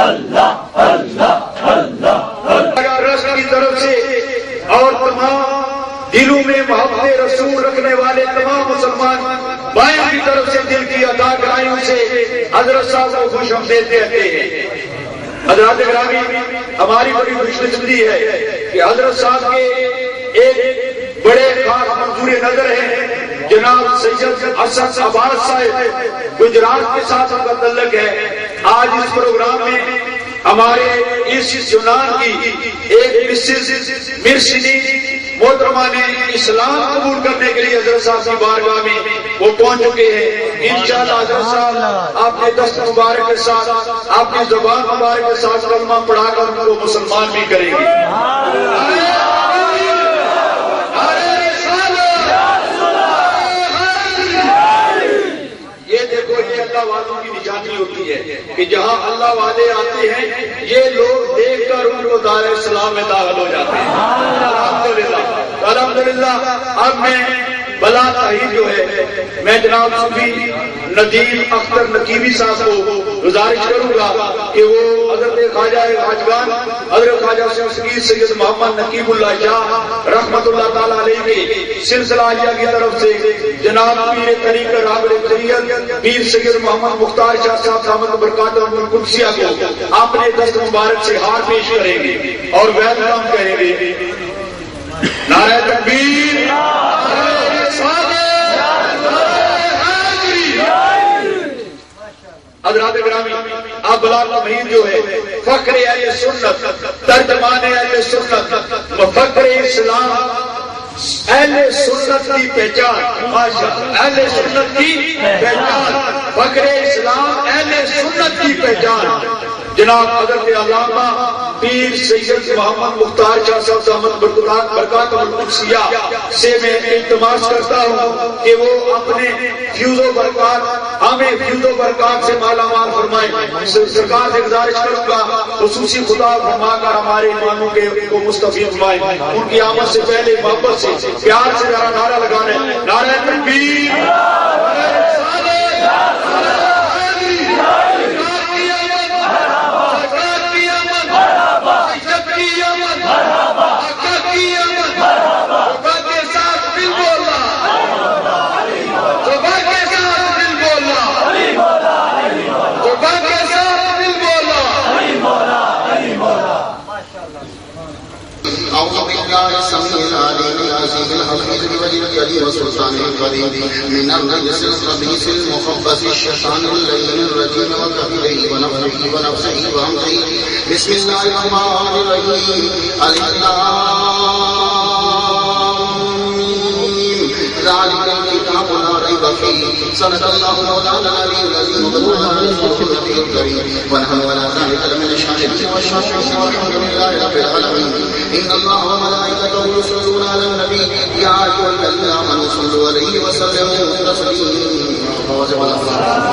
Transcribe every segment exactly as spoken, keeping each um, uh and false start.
اللہ اللہ اللہ رس کی طرف سے اور تمام دلوں میں محبت رسول رکھنے والے تمام مسلمان بھائیوں کی طرف سے دل کی عطا گرائیوں سے حضرت صاحب کو خوش آمدید کہتے ہیں۔ حضرات گرامی، ہماری بڑی خوش نصیبی ہے کہ حضرت صاحب کے ایک بڑے خاص منظور نظر ہیں، جناب سید اسد عباس صاحب گجرات کے ساتھ ان کا تعلق ہے۔ آج اس پروگرام میں ہمارے اس یونان کی ایک مسز مرسنی محترمہ نے اسلام قبول کرنے کے لیے حضرت صاحب کی بارگاہ میں وہ پہنچ چکے ہیں۔ انشاءاللہ حضرت صاحب آپ نے دست مبارک کے ساتھ، آپ کی زبان مبارک کے ساتھ کلمہ پڑھا کر ان کو مسلمان بھی کریں گے۔ یہ دیکھو، یہ اللہ والوں کی نشانی ہوتی ہے کہ جہاں اللہ والے آتے ہیں یہ لوگ دیکھ کر ان کو دار اسلام میں داخل ہو جاتے ہیں۔ الحمدللہ الحمدللہ۔ اب میں بلا تحید جو ہے، میں جناب صوفی ندیم اختر نقیبی صاحب کو گزارش کروں گا کہ وہ حضرت خواجہ خواجگان حضرت خواجہ سید سید محمد نقیب اللہ شاہ رحمت اللہ تعالیٰ علیہ کے سلسلہ عالیہ کی طرف سے جناب پیر طریق راغب طریقت پیر سید محمد مختار شاہ صاحب دامت برکاتہ القدسیہ کو اپنے دست مبارک سے ہار پیش کریں گے اور ویلکم کہیں گے۔ نعرہ تکبیر، حضرات گرامی، اب بلال تمہید جو ہے فخر اہل سنت، ترجمان اہل سنت، مفکر اسلام، اہل سنت کی پہچان، اہل سنت کی پہچان، فخر اسلام اہل سنت کی پہچان جناب حضرت علامہ پیر سید محمد مختار شاہ صاحب دامت برکاتہ القدسیہ سے میں التماس کرتا ہوں کہ وہ اپنے فیوز و برکات ہمیں فیوز و برکات سے مالا مال فرمائیں۔ سرکار سے گزارش کروں گا خصوصی خدا فرما کر ہمارے ایمانوں کے کو مستفید فرمائیں۔ ان کی آمد سے پہلے محبت سے پیار سے ذرا نعرہ لگانے، نعرہ تکبیر، وسلطان القديم من الرجس الخبيث المخبث الشيطان اللعين الرجيم وكفره ونفخه ونفسه وهمزه بسم الله الرحمن الرحيم الف لام ميم ذلك الكتاب لا ريب فيه صدق الله مولانا العلي العظيم وبلغنا النبي الكريم ونحن على ذلك لمن الشاهدين والشاكرين والحمد لله رب العالمين ان الله وملائكته يصلون على النبي يا ايها الذين امنوا صلوا عليه وسلموا تسليما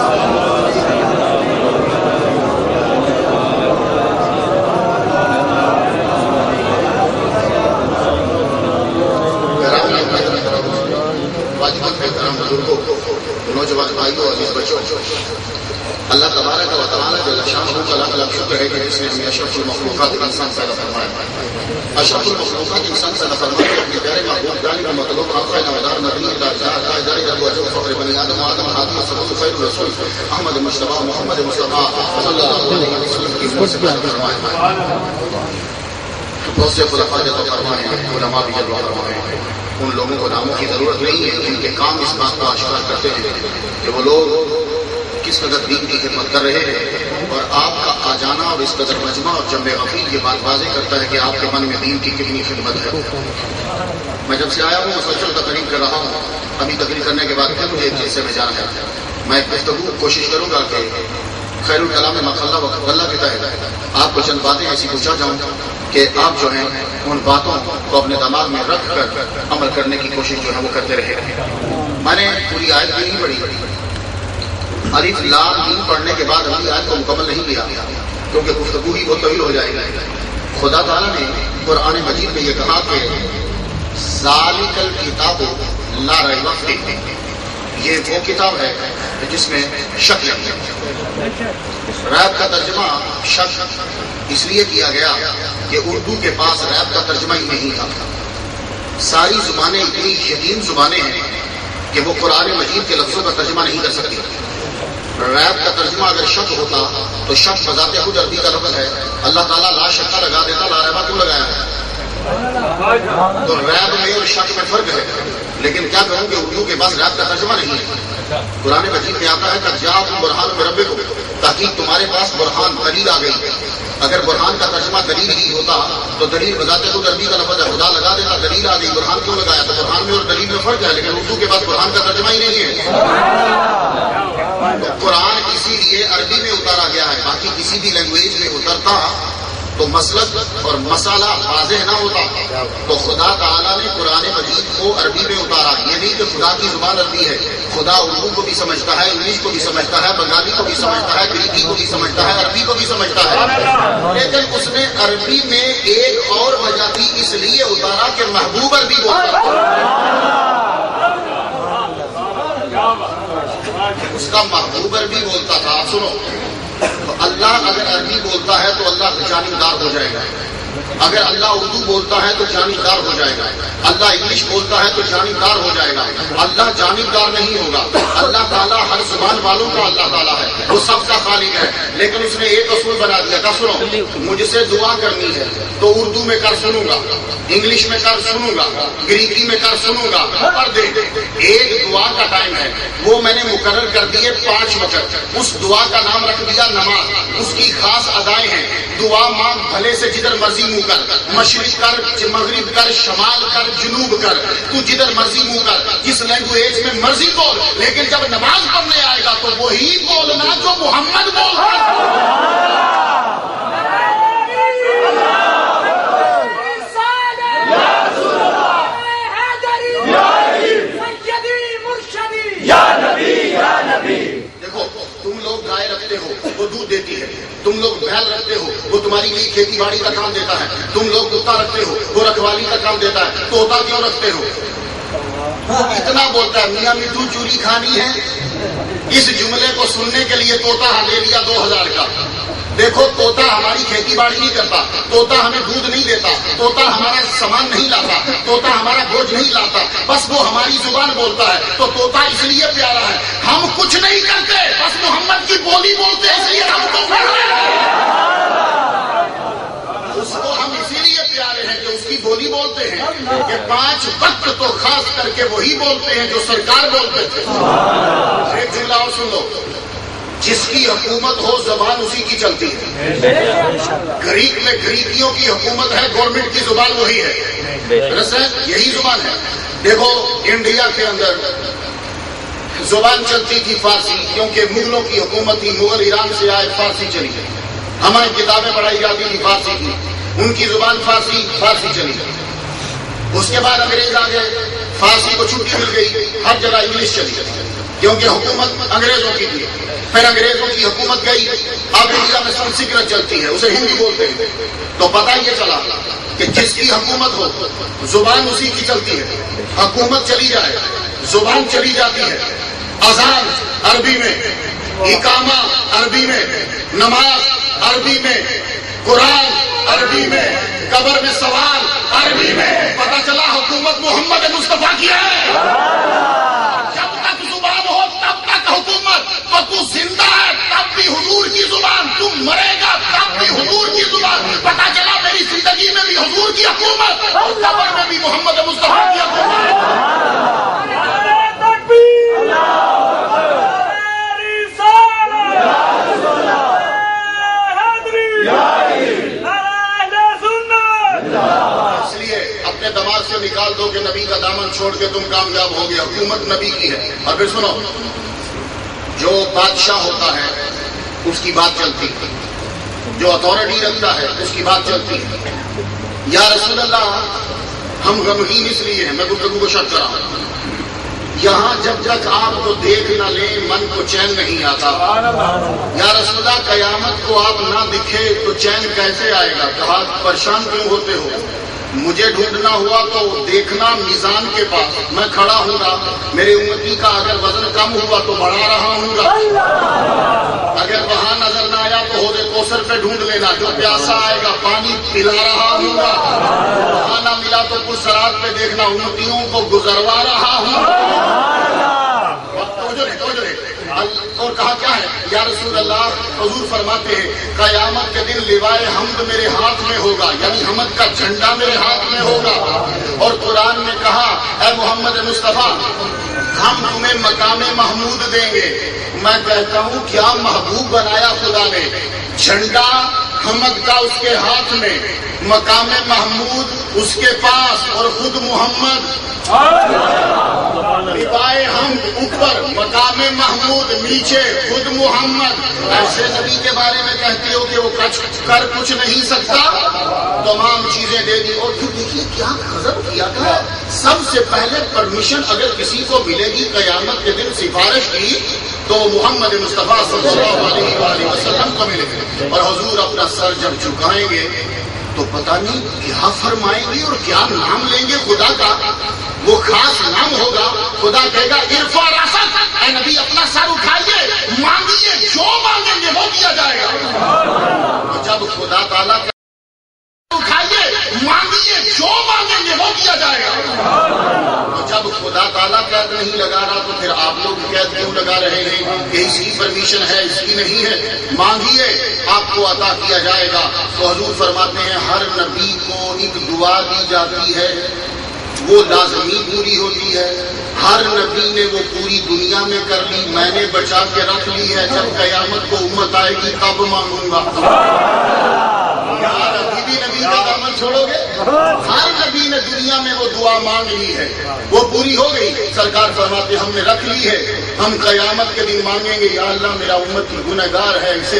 نوجوان بھائیوں اور بچوں، اللہ تبارک و تعالیٰ جل شانہ کا لاکھ لاکھ شکر ہے کہ جس نے ہمیں اشرف المخلوقات انسان پیدا فرمایا۔ اشرف المخلوقات انسان پیدا فرمایا کہ اپنے پیارے محبوب جانی کا مطلوب آقا نوادار نبی تاجدار ابو اجل فخر بنی آدم آدم حاتم صفوت خیر الرسول احمد مصطفیٰ محمد مصطفیٰ صلی اللہ علیہ وسلم کی موت سے پیدا فرمایا۔ بہت سے خلفاء جلوہ فرمائے ہیں، علماء بھی جلوہ فرمائے ہیں۔ ان لوگوں کو ناموں کی ضرورت نہیں ہے، ان کے کام اس بات کو آشکار کرتے ہیں کہ وہ لوگ کس قدر دین کی خدمت کر رہے ہیں، اور آپ کا آ جانا اور اس قدر مجمع اور جمع غفیر یہ بات واضح کرتا ہے کہ آپ کے من میں دین کی کتنی خدمت ہے۔ میں جب سے آیا ہوں مسلسل تقریر کر رہا ہوں، ابھی تقریر کرنے کے بعد پھر مجھے ایک حصے میں جانا ہے۔ میں گفتگو کوشش کروں گا کہ خیر الکلام مخلہ وقت اللہ کے تحت آپ کو چند باتیں ایسی پوچھا جاؤں کہ آپ جو ہیں ان باتوں کو اپنے دماغ میں رکھ کر عمل کرنے کی کوشش جو ہے وہ کرتے رہے۔ میں نے پوری آیت بھی نہیں پڑھی، الف لام میم پڑھنے کے بعد ابھی آیت کو مکمل نہیں کیا کیونکہ گفتگو ہی بہت طویل ہو جائے گی۔ خدا تعالیٰ نے قرآن مجید میں یہ کہا کہ ذالک الکتاب لا ریب فیہ، یہ وہ کتاب ہے جس میں شک نہیں ہے۔ ریب کا ترجمہ شک اس لیے کیا گیا کہ اردو کے پاس ریب کا ترجمہ ہی نہیں تھا۔ ساری زبانیں اتنی یقین زبانیں ہیں کہ وہ قرآن مجید کے لفظوں کا ترجمہ نہیں کر سکتی۔ ریب کا ترجمہ اگر شک ہوتا تو شک بذات خود عربی کا لفظ ہے، اللہ تعالیٰ لا شکا لگا دیتا، لا ریبا کیوں لگایا ہے؟ تو ریب میں اور شک میں فرق ہے، لیکن کیا کروں کہ اردو کے پاس ریب کا ترجمہ نہیں ہے۔ قرآن مجید میں آتا ہے کہ جاءکم برہان من ربکم، تحقیق تمہارے پاس برہان دلیل آ گئی۔ اگر برہان کا ترجمہ دلیل ہی ہوتا تو دلیل بذات خود عربی کا لفظ ہے، خدا لگا دیتا دلیل آ گئی، برہان کیوں لگایا؟ تو برہان میں اور دلیل میں فرق ہے، لیکن اردو کے پاس برہان کا ترجمہ ہی نہیں ہے۔ تو قرآن اسی لیے عربی میں اتارا گیا ہے، باقی کسی بھی لینگویج میں اترتا تو مسلک اور مسئلہ واضح نہ ہوتا۔ تو خدا تعالیٰ نے قرآن مجید کو عربی میں اتارا، یہ نہیں کہ خدا کی زبان عربی ہے، خدا اردو کو بھی سمجھتا ہے، انگلش کو بھی سمجھتا ہے، بنگالی کو بھی سمجھتا ہے، گریکی کو بھی سمجھتا ہے، عربی کو بھی سمجھتا ہے، لیکن اس نے عربی میں ایک اور وجہ تھی اس لیے اتارا کہ محبوب عربی بولتا اس کا محبوب عربی بولتا تھا۔ آپ سنو، تو اللہ اگر عربی بولتا ہے تو اللہ جانبدار ہو جائے گا، اگر اللہ اردو بولتا ہے تو جانبدار ہو جائے گا، اللہ انگلش بولتا ہے تو جانبدار ہو جائے گا، اللہ جانبدار نہیں ہوگا۔ اللہ تعالیٰ ہر زبان والوں کا اللہ تعالیٰ ہے، وہ سب کا خالق ہے، لیکن اس نے ایک اصول بنا دیا تھا، سنو مجھ سے دعا کرنی ہے تو اردو میں کر سنوں گا، انگلش میں کر سنوں گا، گریکی میں کر سنوں گا، پر دے ایک دعا کا ٹائم ہے، وہ میں نے مقرر کر دیے پانچ وقت، اس دعا کا نام رکھ دیا نماز، اس کی خاص ادائیں ہیں، دعا مانگ بھلے سے جدھر مرضی منہ کر، مشرق کر مغرب کر، شمال کر، جنوب کر، تو جدھر مرضی منہ کر، جس لینگویج میں مرضی بول، لیکن جب نماز پڑھنے آئے گا تو وہی بولنا جو محمد بولتا ہے۔ دیکھو تم لوگ گائے رکھتے ہو وہ دودھ دیتی ہے، تم لوگ بیل رکھتے ہو وہ تمہاری لیے کھیتی باڑی کا کام دیتا ہے، تم لوگ کتا رکھتے ہو وہ رکھوالی کا کام دیتا ہے، طوطا کیوں رکھتے ہو؟ وہ اتنا بولتا ہے میاں میٹھو چوری کھانی ہے، اس جملے کو سننے کے لیے طوطا دے لیا دو ہزار کا۔ دیکھو طوطا ہماری کھیتی باڑی نہیں کرتا، طوطا ہمیں دودھ نہیں دیتا، طوطا ہمارا سامان نہیں لاتا، طوطا ہمارا بوجھ نہیں لاتا، بس وہ ہماری زبان بولتا ہے، تو طوطا اس لیے پیارا ہے۔ ہم کچھ نہیں کرتے، بس محمد کی بولی بولتے ہیں، اس لیے ہم کو اس کو ہم اسی لیے پیارے ہیں کہ اس کی بولی بولتے ہیں، کہ پانچ وقت تو خاص کر کے وہی بولتے ہیں جو سرکار بولتے تھے۔ ایک جملہ اور سن لو، جس کی حکومت ہو زبان اسی کی چلتی ہے۔ گریک میں گریکیوں کی حکومت ہے، گورنمنٹ کی زبان وہی ہے، یہی زبان ہے۔ دیکھو انڈیا کے اندر زبان چلتی تھی فارسی، کیونکہ مغلوں کی حکومت تھی، مغل ایران سے آئے فارسی چلی گئی، ہماری کتابیں پڑھائی جاتی تھی فارسی کی، ان کی زبان فارسی فارسی چلی گئی۔ اس کے بعد انگریز آ گئے، فارسی کو چھٹی مل گئی، ہر جگہ انگلش چلی گئی، کیونکہ حکومت انگریزوں کی تھی۔ پھر انگریزوں کی حکومت گئی، اب انڈیا میں سنسکرت چلتی ہے، اسے ہندی بولتے ہیں، تو پتہ یہ چلا کہ جس کی حکومت ہو زبان اسی کی چلتی ہے، حکومت چلی جائے زبان چلی جاتی ہے۔ اذان عربی میں، اقامہ عربی میں، نماز عربی میں، قرآن عربی میں، قبر میں سوال عربی میں، پتہ چلا حکومت محمد مصطفیٰ کی ہے۔ جب تک زبان ہو تب تک حکومت، تو تو زندہ ہے تب بھی حضور کی زبان، تم مرے گا تب بھی حضور کی زبان۔ پتہ چلا میری زندگی میں بھی حضور کی حکومت اور قبر میں بھی محمد مصطفیٰ کی حکومت۔ دماغ سے نکال دو کہ نبی کا دامن چھوڑ کے تم کامیاب ہو گیا، حکومت نبی کی ہے۔ اور پھر سنو، جو بادشاہ ہوتا ہے اس کی بات چلتی ہے، جو اتھارٹی رکھتا ہے اس کی بات چلتی ہے۔ یا رسول اللہ ہم غمگین اس لیے ہیں، میں گفتگو کو شرط کرا ہوں، یہاں جب تک آپ کو دیکھ نہ لیں من کو چین نہیں آتا۔ یا رسول اللہ قیامت کو آپ نہ دکھے تو چین کیسے آئے گا؟ کہا پریشان کیوں ہوتے ہو؟ مجھے ڈھونڈنا ہوا تو دیکھنا میزان کے پاس میں کھڑا ہوں گا، میرے امتی کا اگر وزن کم ہوا تو بڑھا رہا ہوں گا، اگر وہاں نظر نہ آیا تو حوض کوثر پہ ڈھونڈ لینا، جو پیاسا آئے گا پانی پلا رہا ہوں گا، وہاں نہ ملا تو پل صراط پہ دیکھنا امتیوں کو گزروا رہا ہوں گا۔ اور کہا کیا ہے یا رسول اللہ؟ حضور فرماتے ہیں قیامت کے دن لوائے حمد میرے ہاتھ میں ہوگا، یعنی حمد کا جھنڈا میرے ہاتھ میں ہوگا، اور قرآن نے کہا اے محمد مصطفیٰ ہم تمہیں مقام محمود دیں گے۔ میں کہتا ہوں کیا محبوب بنایا خدا نے، جھنڈا حمد کا اس کے ہاتھ میں، مقام محمود اس کے پاس، اور خود محمد لوائے حمد اوپر، مقام محمود نیچے، خود محمد۔ ایسے نبی کے بارے میں کہتے ہو کہ وہ کر کچھ نہیں سکتا، تمام چیزیں دے دی۔ اور پھر دیکھیے کیا غضب کیا تھا، سب سے پہلے پرمیشن اگر کسی کو ملے گی قیامت کے دن سفارش کی تو محمد مصطفیٰ صلی اللہ علیہ وآلہ وسلم کو ملے گی، اور حضور اپنا سر جب جھکائیں گے تو پتہ نہیں کیا فرمائیں گے اور کیا نام لیں گے خدا کا، وہ خاص نام ہوگا۔ خدا کہے گا ارفع راسک، اے نبی اپنا سر اٹھائیے، مانگیے، جو مانگیں گے وہ دیا جائے گا۔ جب خدا تعالیٰ اٹھائیے، مانگیے، جو مانگیں گے وہ دیا جائے گا۔ جب خدا تعالیٰ قید نہیں لگا رہا تو پھر آپ لوگ قید کیوں لگا رہے ہیں کہ اس کی پرمیشن ہے اس کی نہیں ہے؟ مانگیے آپ کو عطا کیا جائے گا۔ تو حضور فرماتے ہیں ہر نبی کو ایک دعا دی جاتی ہے، وہ لازمی پوری ہوتی ہے، ہر نبی نے وہ پوری دنیا میں کر لی، میں نے بچا کے رکھ لی ہے، جب قیامت کو امت آئے گی تب مانگوں گا۔ یار ابھی بھی نبی کا دامن چھوڑو گے؟ ہر نبی نے دنیا میں وہ دعا مانگ لی ہے، وہ پوری ہو گئی۔ سرکار فرماتے ہم نے رکھ لی ہے، ہم قیامت کے دن مانگیں گے یا اللہ میرا امت کی گنہگار ہے اسے۔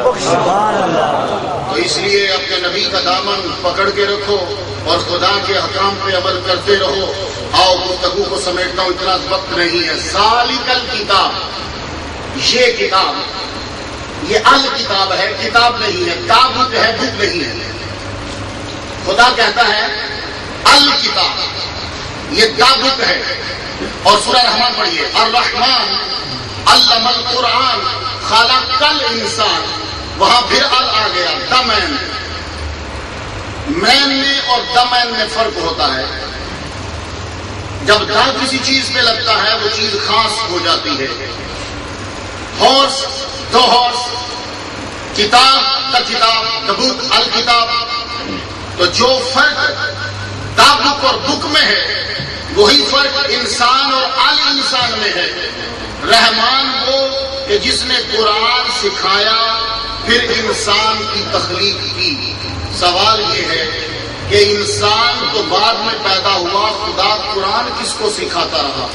تو اس لیے اپنے نبی کا دامن پکڑ کے رکھو اور خدا کے حکام پہ عمل کرتے رہو۔ آؤ گفتگو کو سمیٹتا ہوں، اتنا وقت نہیں ہے۔ ذالکل کتاب، یہ کتاب، یہ الکتاب ہے، کتاب نہیں ہے، تابوت ہے، بک نہیں ہے۔ خدا کہتا ہے الکتاب، یہ تابوت ہے۔ اور سورہ رحمان پڑھیے، الرحمن علم القرآن خلق الانسان، وہاں پھر ال آ گیا، دمین، مین میں اور دمین میں فرق ہوتا ہے۔ جب دا کسی چیز پہ لگتا ہے وہ چیز خاص ہو جاتی ہے۔ ہارس، دو ہارس، کتاب کا کتاب، دبوک الکتاب۔ تو جو فرق دابک اور بک میں ہے وہی فرق انسان اور ال انسان میں ہے۔ رحمان وہ کہ جس نے قرآن سکھایا پھر انسان کی تخلیق کی۔ سوال یہ ہے کہ انسان تو بعد میں پیدا ہوا، خدا قرآن کس کو سکھاتا رہا؟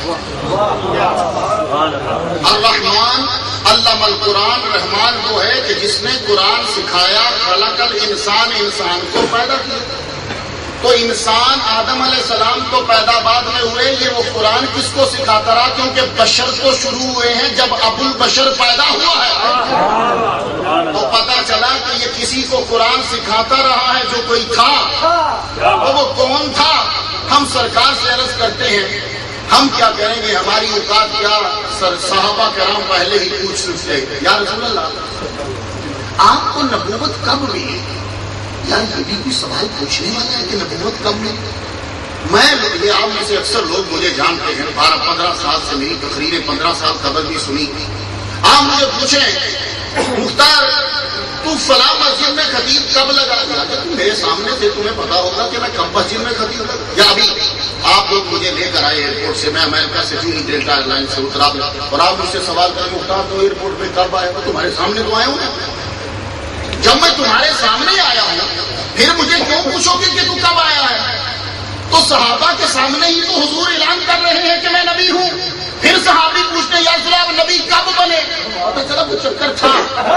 الرحمن علم القرآن، رحمان وہ ہے کہ جس نے قرآن سکھایا، خلق الانسان، انسان کو پیدا کیا۔ تو انسان آدم علیہ السلام تو پیدا بعد میں ہوئے، یہ وہ قرآن کس کو سکھاتا رہا؟ کیونکہ بشر تو شروع ہوئے ہیں جب ابو البشر پیدا ہوا ہے۔ تو پتا چلا کہ یہ کسی کو قرآن سکھاتا رہا ہے جو کوئی تھا، تو وہ کون تھا؟ ہم سرکار سے عرض کرتے ہیں ہم کیا کریں گے، ہماری اوقات کیا؟ صحابہ کرام پہلے ہی پوچھ سکتے یا رسول اللہ آپ کو نبوت کب ملی؟ یار یہ بھی کوئی سوال پوچھنے والا ہے کہ نبوت کب ملی؟ میں یہ آپ میں سے اکثر لوگ مجھے جانتے ہیں، بارہ پندرہ سال سے میری تقریریں پندرہ سال قبل بھی سنی۔ آپ مجھے پوچھیں مختار تو فلاں مسجد میں خطیب کب لگا؟ تم میرے سامنے سے تمہیں پتا ہوگا کہ میں کب مسجد میں خطیب لگا؟ یا ابھی آپ لوگ مجھے لے کر آئے ایئرپورٹ سے، میں امریکہ سے جو ڈیلٹا ایئر لائن سے اترا اور آپ مجھ سے سوال کریں مختار تو ایئرپورٹ پہ کب آئے؟ تو تمہارے سامنے تو آئے ہوں نا۔ جب میں تمہارے سامنے آیا ہوں پھر مجھے کیوں پوچھو گے کہ تو کب آیا ہے؟ تو صحابہ کے سامنے ہی تو حضور اعلان کر رہے ہیں کہ میں نبی ہوں۔ پھر صحابی پوچھتے یا رسول اللہ نبی کب بنے؟ پتہ چلا کوئی چکر تھا،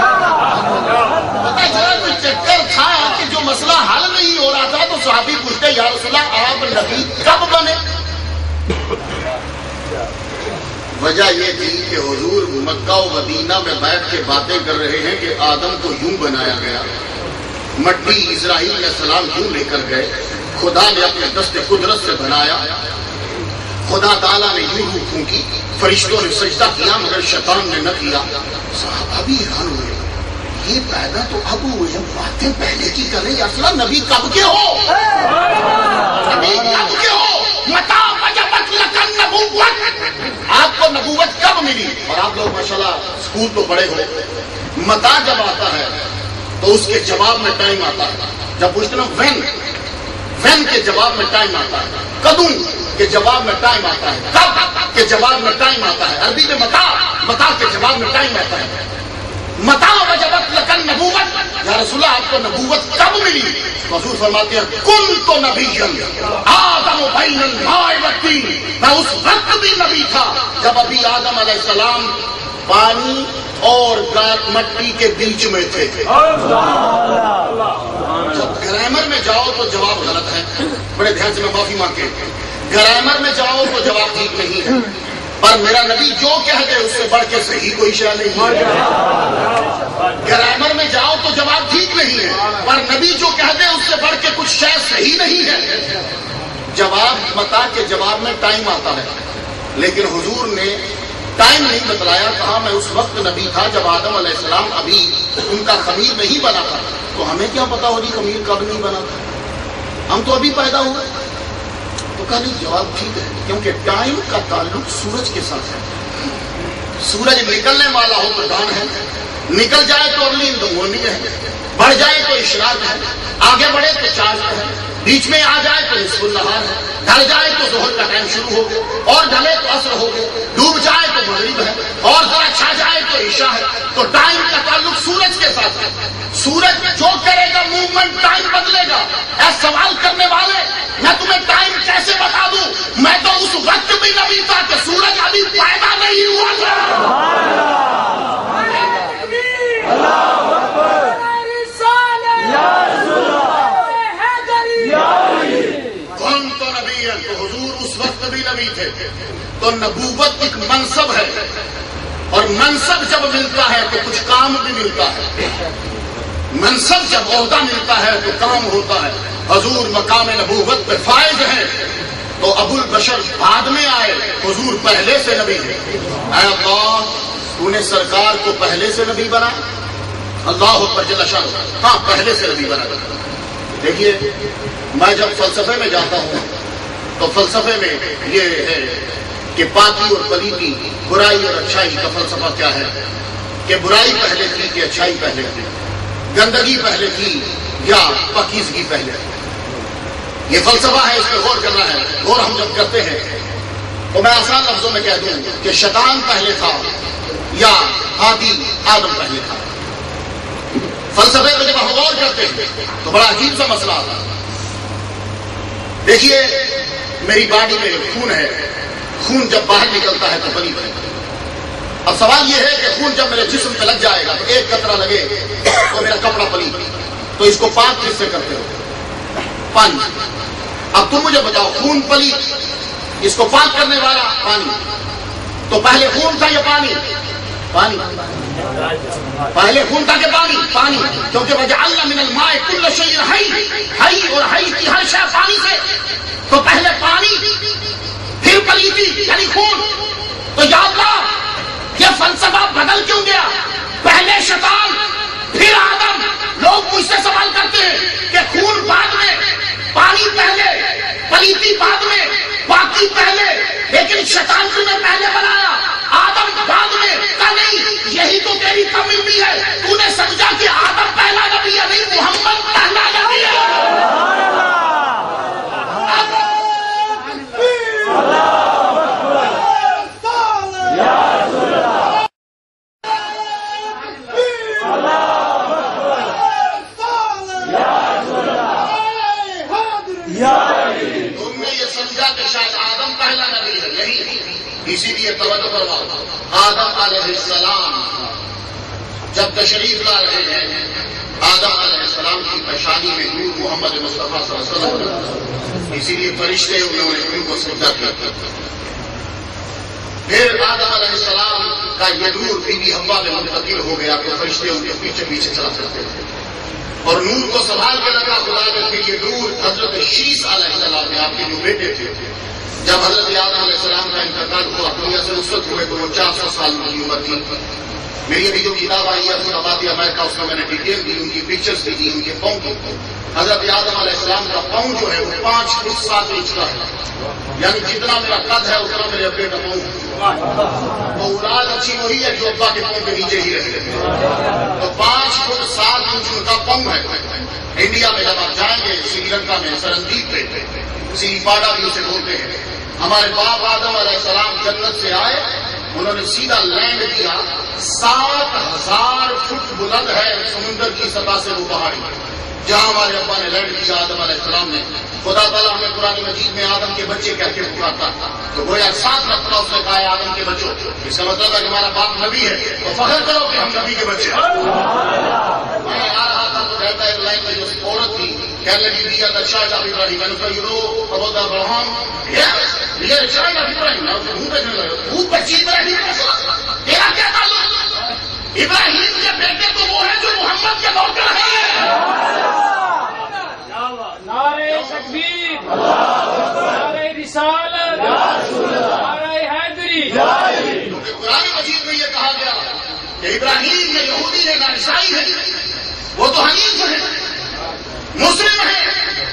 پتہ چلا کوئی چکر تھا کہ جو مسئلہ حل نہیں ہو رہا تھا، تو صحابی پوچھتے یا رسول اللہ آپ نبی کب بنے؟ وجہ یہ تھی کہ حضور مکہ و مدینہ میں بیٹھ کے باتیں کر رہے ہیں کہ آدم کو یوں بنایا گیا، مٹی اسرائیل علیہ السلام یوں لے کر گئے، خدا نے اپنے دست قدرت سے بنایا. خدا تعالیٰ نے یوں روح پھونکی, فرشتوں نے سجدہ کیا مگر شیطان نے نہ کیا. صحابہ بھی حیران ہوئے, یہ پیدا تو اب ہوئے ہیں, باتیں پہلے کی کر رہے ہیں. اصلا نبی کب کے ہو؟ نبی کب کے ہو؟ متا وجبت لکن نبوت, آپ کو نبوت کب ملی؟ اور آپ لوگ ماشاءاللہ اسکول تو پڑھے ہو. متا جب آتا ہے تو اس کے جواب میں ٹائم آتا ہے. جب پوچھتے نا وین, وین کے جواب میں ٹائم آتا ہے. کدوں کے جواب میں ٹائم آتا ہے. کب کے جواب میں ٹائم آتا ہے. عربی میں متا, متا کے جواب میں ٹائم آتا ہے. متا وجبت لکن نبوت, یا رسول اللہ آپ کو نبوت کب ملی؟ حضور فرماتے ہیں کن تو نبی آدم بین الماء والطین, میں اس وقت بھی نبی تھا جب ابھی آدم علیہ السلام پانی اور مٹی کے بیچ میں تھے. جب گرامر میں جاؤ تو جواب غلط ہے, بڑے دھیان سے میں معافی مانگتے. گرامر میں جاؤ تو جواب ٹھیک نہیں ہے, پر میرا نبی جو کہہ دے اس سے بڑھ کے صحیح کوئی شے نہیں. گرامر میں جاؤ تو جواب ٹھیک نہیں ہے, پر نبی جو کہہ دے اس سے بڑھ کے کچھ شے صحیح نہیں ہے. جواب متا کے جواب میں ٹائم آتا ہے, لیکن حضور نے ٹائم نہیں بتلایا. کہا میں اس وقت نبی تھا جب آدم علیہ السلام ابھی ان کا خمیر نہیں بنا تھا. تو ہمیں کیا پتا ہو جی خمیر کب نہیں بنا تھا, ہم تو ابھی پیدا ہوئے. تو کہا نہیں, جواب ٹھیک ہے, کیونکہ ٹائم کا تعلق سورج کے ساتھ ہے. سورج نکلنے والا ہو تو ڈان ہے, نکل جائے تو ارلی ان دا مارننگ ہے, بڑھ جائے تو اشراق ہے, آگے بڑھے تو چارج ہے, بیچ میں آ جائے تو نصف النہار ہے, ڈھل جائے تو ظہر کا ٹائم شروع ہو گیا, اور ڈھلے تو عصر ہو گیا, ڈوب جائے تو مغرب ہے, اور ذرا چھا جائے تو عشاء ہے. تو ٹائم کا تعلق سورج کے ساتھ ہے. سورج جو کرے گا موومنٹ ٹائم بدلے گا. اے سوال کرنے والے, میں تمہیں ٹائم کیسے بتا دوں؟ میں تو اس وقت بھی نبی تھا کہ سورج ابھی پیدا نہیں ہوا تھا. کون تو نبی ہے؟ تو حضور اس وقت بھی نبی تھے. تو نبوت ایک منصب ہے, اور منصب جب ملتا ہے تو کچھ کام بھی ملتا ہے. منصب جب عہدہ ملتا ہے تو کام ہوتا ہے. حضور مقام نبوت پہ فائز ہیں, تو ابو البشر بعد میں آئے, حضور پہلے سے نبی ہے. اے اللہ, تو نے سرکار کو پہلے سے نبی بنا. اللہ اکبر جل شانہ, ہاں پہلے سے نبی بنا. دیکھیے, میں جب فلسفے میں جاتا ہوں تو فلسفے میں یہ ہے کہ پاکی اور پلیتی, برائی اور اچھائی کا فلسفہ کیا ہے, کہ برائی پہلے تھی کہ اچھائی پہلے تھی, گندگی پہلے تھی یا پاکیزگی پہلے تھی. یہ فلسفہ ہے, اس پہ غور کرنا ہے. غور ہم جب کرتے ہیں تو میں آسان لفظوں میں کہہ دوں کہ شیطان پہلے تھا یا آدی آدم پہلے تھا. فلسفے پہ جب ہم غور کرتے ہیں تو بڑا عجیب سا مسئلہ آتا ہے. دیکھیے, میری باڈی میں خون ہے, خون جب باہر نکلتا ہے تو پلیت ہے. اب سوال یہ ہے کہ خون جب میرے جسم پہ لگ جائے گا تو ایک قطرہ لگے تو میرا کپڑا پلیت, تو اس کو پاک کس سے کرتے ہو؟ پانی. اب تم مجھے بتاؤ, خون پلیت, اس کو پاک کرنے والا پانی. تو پہلے خون تھا یا پانی؟ پانی. پہلے خون تھا کہ پانی؟ پانی. کیونکہ وجعلنا من الماء کل شیء حی, حی اور حی کی ہر شے پانی سے. تو پہلے پانی, پھر پلیتی یعنی خون. تو یا اللہ, یہ فلسفہ بدل کیوں گیا؟ پہلے شیطان پھر آدم. لوگ مجھ سے سوال کرتے ہیں کہ خون بعد میں, پانی پہلے, پلیتی بعد میں, پاکی پہلے, لیکن شیطان تمہیں پہلے بنایا, آدم بعد میں. کا نہیں, یہی تو تیری کمی بھی ہے. تو نے سمجھا کہ آدم پہلا نبی ہے, نہیں محمد پہلا نبی ہے. تم نے یہ سمجھا کہ شاید آدم پہلا نبی ہے, یہی. اسی لیے توجہ فرماؤ, آدم علیہ السلام جب تشریف لا رہے ہیں, آدم علیہ السلام کی پیشانی میں نور محمد مصطفیٰ صلی اللہ علیہ وسلم, اسی لیے فرشتے انہوں نے ان کو سجدہ کیا. پھر آدم علیہ السلام کا یہ نور بی بی حوا میں منتقل ہو گیا تو فرشتے ان کے پیچھے پیچھے چلا کرتے تھے. اور نور کو سنبھال کے رکھا خدا نے کہ یہ نور حضرت شیس علیہ السلام نے آپ کے جو بیٹے تھے جب حضرت آدم علیہ السلام کا انتقال ہوا دنیا سے رخصت ہوئے تو وہ چار سو سال کی عمر تھی. میری ابھی جو کتاب آئی ہے آبادی امریکہ اس میں میں نے ڈیٹیل دی ان کی پکچرز بھی دی ان کے پاؤں کی. حضرت آدم علیہ السلام کا پاؤں جو ہے وہ پانچ فٹ سات انچ کا ہے یعنی جتنا میرا قد ہے اتنا میرے ابے کا پاؤں. تو اولاد اچھی وہی ہے جو ابا کے پاؤں کے نیچے ہی رہتے ہیں. تو پانچ فٹ سات انچ ان کا پاؤں ہے. انڈیا میں جب آپ جائیں گے سری لنکا میں سرندیپ پہ سری پاڈا بھی اسے بولتے ہیں. ہمارے باپ آدم علیہ السلام جنت سے آئے انہوں نے سیدھا لینڈ کیا. سات ہزار فٹ بلند ہے سمندر کی سطح سے وہ پہاڑی جہاں ہمارے ابا نے لینڈ کیا آدم علیہ السلام نے. خدا تعالیٰ ہمیں قرآن مجید میں آدم کے بچے کہہ کے پکارتا تو گویا ساتھ رکھتا اس نے کہا ہے آدم کے بچوں. اس کا مطلب ہے کہ ہمارا باپ نبی ہے تو فخر کرو کہ ہم نبی کے بچے ہیں. میں آ رہا تھا تو کہتا ہے لائن میں جو عورت تھی کہنے لگی دیا دا چائلڈ آف ابراہیم. میں نے کہا یو نو اباؤٹ ابراہم یہ چائلڈ آف ابراہیم ہوں کہنے لگا وہ بچی ابراہیم تیرا کیا تعلق؟ ابراہیم کے بیٹے تو وہ ہے جو محمد کے نوکر ہے. نعرہ تکبیر، نعرہ رسالت، نعرہ حیدری. کیونکہ قرآن مجید میں یہ کہا گیا کہ ابراہیم نے یہودی ہے نہ عیسائی ہے وہ تو حنیف ہے مسلم ہے.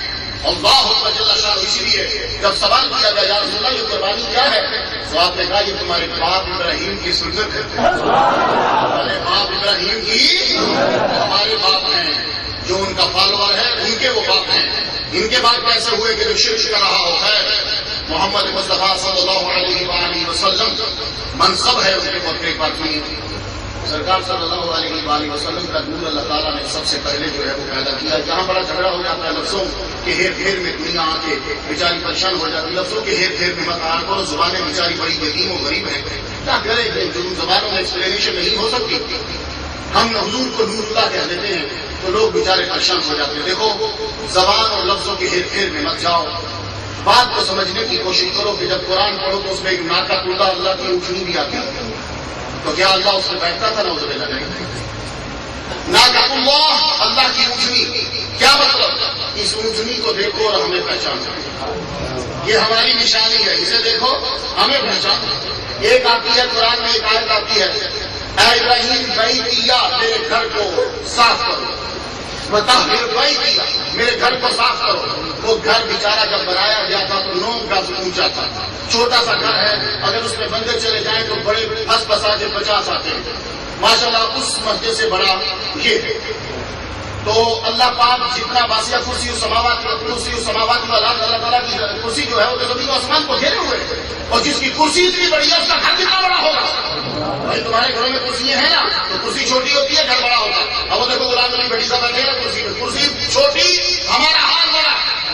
اللہ جل شانہ. اسی لیے جب سوال کیا گیا یا رسول اللہ یہ قربانی کیا ہے تو آپ نے کہا یہ تمہارے باپ ابراہیم کی سنت ہے. ہمارے باپ ابراہیم کی ہمارے باپ ہیں جو ان کا فالوور ہے ان کے وہ باپ ہیں. ان کے بعد کیسے ہوئے کہ جو شرک کر رہا ہو ہے محمد مصطفیٰ صلی اللہ علیہ وآلہ وسلم منصب ہے اس کے بہت ایک بات نہیں. سرکار صلی اللہ علیہ وآلہ وسلم کا نور اللہ تعالیٰ نے سب سے پہلے جو ہے وہ پیدا کیا. جہاں بڑا جھگڑا ہو جاتا ہے لفظوں کے ہیر پھیر میں دنیا آ کے بیچاری پریشان ہو جاتی ہے. لفظوں کے ہیر پھیر میں مت آن کرو. زبانیں بیچاری بڑی یتیم و غریب ہیں کیا کرے جو زبانوں میں ایکسپلینیشن نہیں ہو سکتی. ہم حضور کو نور اللہ کہہ دیتے ہیں تو لوگ بیچارے پریشان ہو جاتے ہیں. دیکھو زبان اور لفظوں کے ہیر پھیر میں مت جاؤ. بات کو سمجھنے کی کوشش کرو کہ جب قرآن پڑھو تو اس میں ایک ناکا ٹوٹا اللہ کی اونچنی بھی آتی ہے تو کیا اللہ اس میں بیٹھتا تھا؟ نعوذ باللہ نہیں. ناکا اللہ اللہ کی اونچنی کیا مطلب؟ اس اونچنی کو دیکھو اور ہمیں پہچانو. یہ ہماری نشانی ہے. اسے دیکھو ہمیں پہچانو. ایک آتی ہے قرآن میں ایک آیت آتی ہے اے ابراہیم بیتیا میرے گھر کو صاف کرو. مطہر بیتیا میرے گھر کو صاف کرو. وہ گھر بیچارہ جب بنایا گیا تھا تو نو گز اونچا تھا. چھوٹا سا گھر ہے اگر اس میں بندے چلے جائیں تو بڑے پھنس پھنسا کے پچاس آتے ہیں. ماشاء اللہ اس مسجد سے بڑا یہ ہے. تو اللہ پاک جتنا واسعہ کرسی سماوات کرسی سماوات والا اللہ تعالیٰ کی کرسی جو ہے وہ تو زمین و آسمان کو گھیرے ہوئے اور جس کی کرسی اتنی بڑی ہے اس کا گھر کتنا بڑا ہوگا. بھائی تمہارے گھروں میں کرسیاں ہیں نا تو کرسی چھوٹی ہوتی ہے گھر بڑا ہوگا. اب وہ دیکھو غلام نبی بڑی سا بیٹھے ہیں کرسی کرسی چھوٹی ہمارا حال بڑا.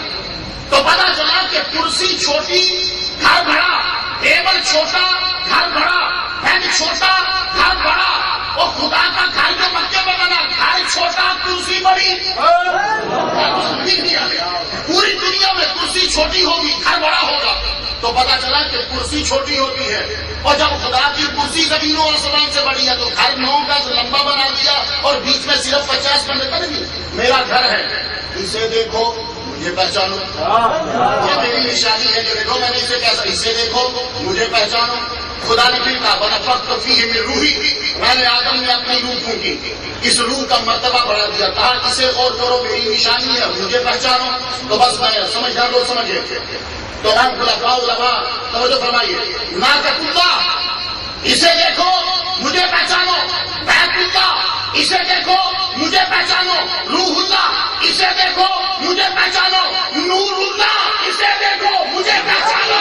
تو پتا چلا کہ کرسی چھوٹی گھر بڑا. ٹیبل چھوٹا گھر بڑا. پین چھوٹا گھر بڑا. اور خدا کا گھر جو مکے میں بنا گھر چھوٹا کرسی بڑی. پوری دنیا میں کرسی چھوٹی ہوگی گھر بڑا ہوگا. تو پتا چلا کہ کرسی چھوٹی ہوتی ہے اور جب خدا کی کرسی زمین و آسمان سے بڑی ہے تو گھر نو گز لمبا بنا دیا اور بیچ میں صرف پچاس بندے کر دی. میرا گھر ہے اسے دیکھو مجھے پہچانو. یہ میری نشانی ہے کہ دیکھو میں نے اسے کیسا اسے دیکھو مجھے پہچانو. خدا نے پھر کہا بنا فخر فیہ من روحی میں نے آدم میں اپنی روح پھونکی. اس روح کا مرتبہ بڑھا دیا. کہا اسے اور کرو میری نشانی ہے مجھے پہچانو. تو بس میں سمجھدار لوگ سمجھے تو ہم خلفاء علماء توجہ فرمائیے. ناقۃ اللہ اسے دیکھو مجھے پہچانو. بیت اللہ اسے دیکھو مجھے پہچانو. روح اللہ اسے دیکھو مجھے پہچانو. نور اللہ اسے دیکھو مجھے پہچانو.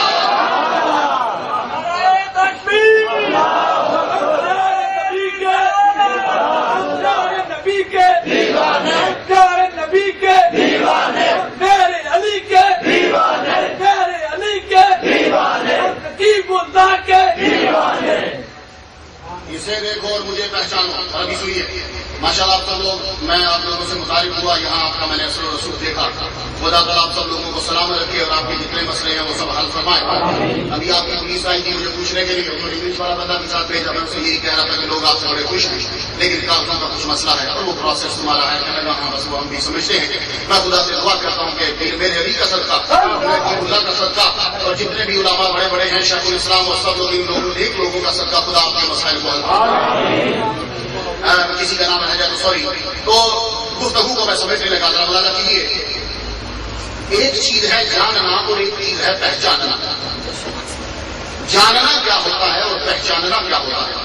نبی کے دیوانے پیارے نبی کے دیوانے میرے علی کے دیوانے میرے علی کے دیوانے نقیب اللہ کے دیوانے. اسے دیکھو اور مجھے پہچانو. اور ابھی سنیے ماشاء اللہ آپ سب لوگ، میں آپ لوگوں سے متعارف ہوا، یہاں آپ کا میں نے اثر و رسوخ دیکھا. خدا تعالیٰ آپ سب لوگوں کو سلامت رکھے اور آپ کے جتنے مسئلے ہیں وہ سب حل فرمائے. ابھی آپ کی پولیس آئی تھی مجھے پوچھنے کے لیے، انہوں نے انگلش والا بندہ بھی ساتھ بھیجا. میں اسے یہی کہہ رہا تھا کہ لوگ آپ سے بڑے خوش ہیں لیکن کاغذوں کا کچھ مسئلہ ہے اور وہ پروسیس تمہارا ہے. کہنے لگا ہاں بس وہ ہم بھی سمجھتے ہیں. میں خدا سے دعا کرتا ہوں کہ پیر میرے علی کا صدقہ، اللہ کا صدقہ اور جتنے بھی علماء بڑے بڑے ہیں، شیخ الاسلام اور سب لوگ ان لوگوں ایک لوگوں کا صدقہ خدا آپ کے مسائل کو حل کرے. کسی کا نام رہ جائے تو سوری. تو گفتگو کو میں سمجھنے لگا. ذرا ملاحظہ کیجیے، ایک چیز ہے جاننا اور ایک چیز ہے پہچاننا. جاننا کیا ہوتا ہے اور پہچاننا کیا ہوتا ہے؟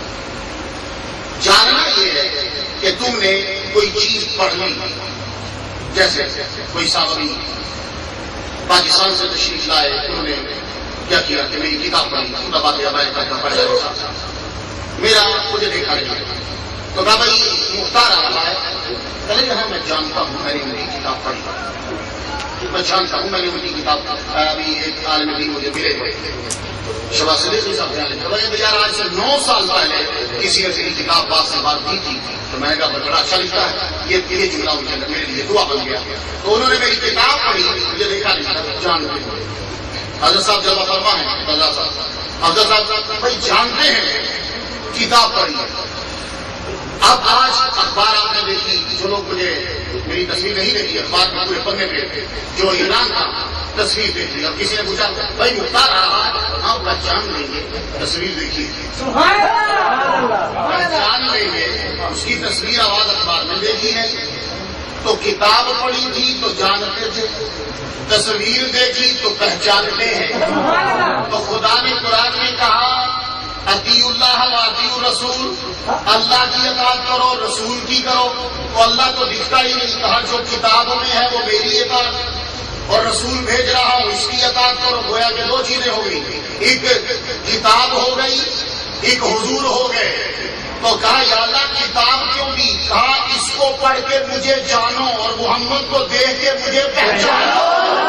جاننا یہ ہے کہ تم نے کوئی چیز پڑھ لی، جیسے کوئی صحابی پاکستان سے تشریف لائے، انہوں نے کیا کیا کہ میری کتاب پڑھی، خدا بات پڑھ جائے. میرا مجھے دیکھا نہیں تو کہا بھائی مختار آ رہا ہے. پہلے جو ہے میں جانتا ہوں، میں نے ان کی کتاب پڑھی، میں جانتا ہوں میں نے ان کی کتاب. ابھی ایک عالم دین مجھے ملے ہوئے شبا صدیقی صاحب جانے یار آج سے نو سال پہلے کسی نے تیری کتاب بات سے بات کی تھی تو میں نے کہا بڑا اچھا لکھتا ہے، یہ یہ جملہ مجھے میرے لیے دعا بن گیا. تو انہوں نے میری کتاب پڑھی، مجھے دیکھا نہیں جانتے ہوئے. حضرت صاحب جلوہ فرما ہیں حضرت صاحب حضرت صاحب بھائی جانتے ہیں کتاب پڑھی. اب آج اخبار آپ نے دیکھی، جو لوگ مجھے میری تصویر نہیں دیکھی، اخبار میں پورے پڑھنے پہ جو اعلان تھا تصویر دیکھ لی. اب کسی نے پوچھا بھائی مختار آ رہا ہے، ہاں پہچان لیں گے، تصویر دیکھیے پہچان لیں گے. اس کی تصویر آواز اخبار میں دیکھی ہے تو کتاب پڑھی تھی تو جانتے تھے، تصویر دیکھی تو پہچانتے ہیں. تو خدا نے قرآن میں کہا اطیعوا اللہ و اطیعوا الرسول، اللہ کی اطاعت کرو رسول کی کرو. تو اللہ تو دکھتا ہی نہیں، کہا جو کتابوں میں ہے وہ میری اطاعت اور رسول بھیج رہا ہوں اس کی اطاعت کرو. گویا کہ دو چیزیں ہو گئی، ایک کتاب ہو گئی، ایک حضور ہو گئے. تو کہا یا اللہ کتاب کیوں دی؟ کہا اس کو پڑھ کے مجھے جانو اور محمد کو دیکھ کے مجھے پہچانو.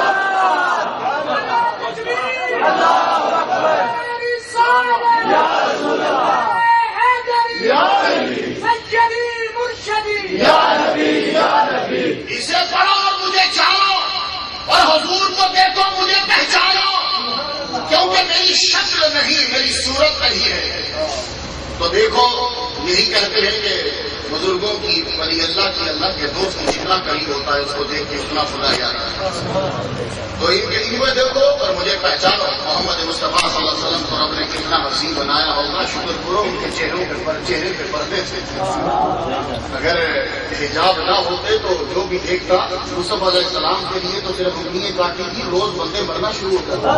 اسے پڑھو اور مجھے جانو اور حضور کو دیکھو مجھے پہچانو، کیونکہ میری شکل نہیں میری صورت نہیں ہے. تو دیکھو یہی کہتے ہیں کہ بزرگوں کی ولی اللہ کی اللہ کے دوست جتنا قریب ہوتا ہے اس کو دیکھ کے اتنا خدا یاد آتا ہے. تو ان کے ان میں دیکھو اور مجھے پہچانو. محمد مصطفیٰ صلی اللہ علیہ وسلم کو رب نے کتنا حسین بنایا ہوگا، شکر کرو ان کے چہروں کے پر چہرے پہ پردے تھے. اگر حجاب نہ ہوتے تو جو بھی دیکھتا یوسف علیہ السلام کے لیے تو صرف انگلیاں کاٹی تھی، روز بندے مرنا شروع ہوتا.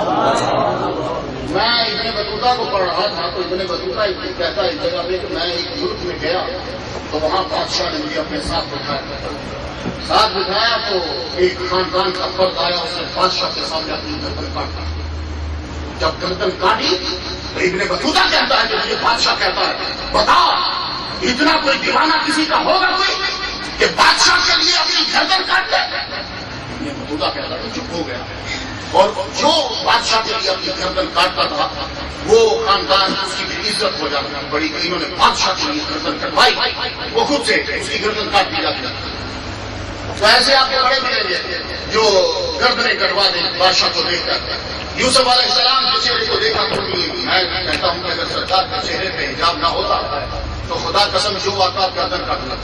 میں ابن بطوطہ کو پڑھ رہا تھا تو ابن بطوطہ کہتا ہے ایک جگہ پہ کہ میں ایک ملک میں گیا تو وہاں بادشاہ نے مجھے اپنے ساتھ بٹھایا ساتھ بٹھایا تو ایک خاندان کا فرد آیا، اس نے بادشاہ کے سامنے اپنی گردن کاٹی. جب گردن کاٹی تو ابن بطوطہ کہتا ہے کہ مجھے بادشاہ کہتا ہے بتا اتنا کوئی دیوانہ کسی کا ہوگا کوئی کہ بادشاہ کے لیے اپنی گردن کاٹ دے؟ ابن بطوطہ کہتا ہے چپ ہو گیا. اور جو بادشاہ کے لیے اپنی گردن کاٹتا تھا وہ خاندان اس کی بھی عزت ہو جاتی تھی بڑی. انہوں نے بادشاہ کے لیے گردن کٹوائی، وہ خود سے اس کی گردن کاٹ دی جاتی. تو ایسے آپ کو بڑے ملیں گے جو گردنیں کٹوا دیں بادشاہ کو دیکھ کر. یوسف علیہ السلام کے چہرے کو دیکھا تو میں کہتا ہوں کہ اگر سرکار کے چہرے پہ حجاب نہ ہوتا تو خدا قسم جو آتا گردن کاٹنا،